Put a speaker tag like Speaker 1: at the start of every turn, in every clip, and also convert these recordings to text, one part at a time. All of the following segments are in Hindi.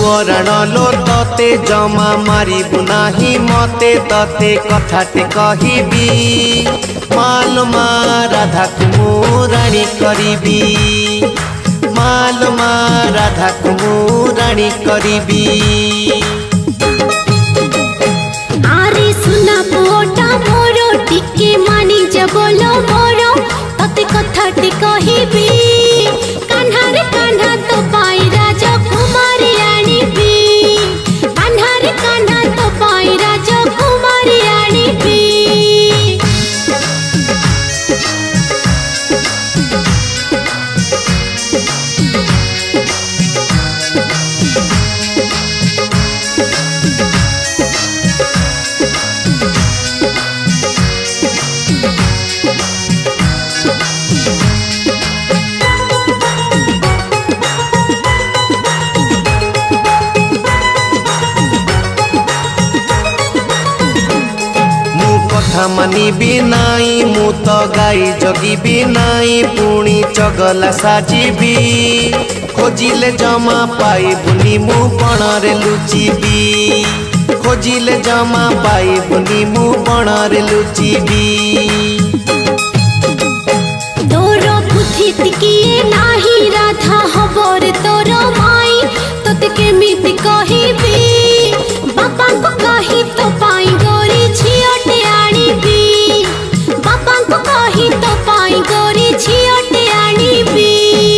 Speaker 1: अराण लो तते जमा मारिबु नाही मते तते कथाटे कहिबी मालमा राधा को राणी करिबी मालमा राधा को राणी करिबी।
Speaker 2: आरे सुना पोटा मोरो टिके मानी जबलो मोरो तते कथाटे कहिबी कान्हा रे कान्हा तो पाई राजा कुमारी आनिबी कान्हा रे कान्हा तो पाई राजा कुमारी आनिबी।
Speaker 1: मानिबी नाई मु तो गाई जगिबी नाई पुणी चगला साजिबी खोजिले जमा पाइबुनी मु बणरे लुचिबी खोजिले जमा पाइबुनी मु बणरे लुचिबी।
Speaker 2: तोर बुद्धि टिकिए नाही राधा हबर तोर माई तोते केमिति कहिबी बापा को कही तो पाई गोरी झियोटे आनिबी बापा को कही तो पाई गोरी झियोटे आनिबी।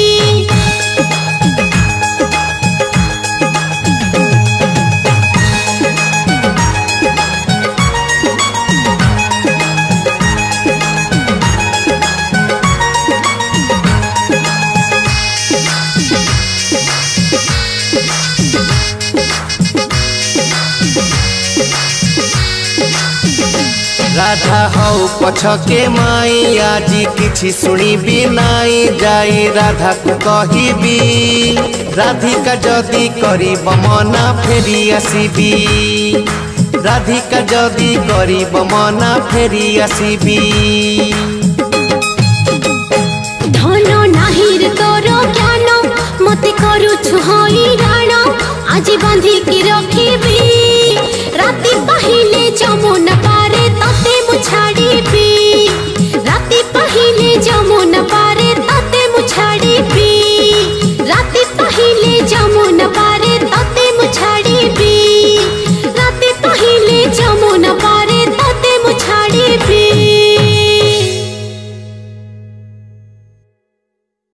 Speaker 1: राधा हौ पछके माई आजी किछि सुनिबी नाई जाई राधा को कहिबी राधिका जदी करिब मना फेरी आसीबी राधिका जदी करिब मना फेरी आसीबी।
Speaker 2: धन नाहिर तोर ज्ञान मते करूछु हई राण आज बांधी की रखी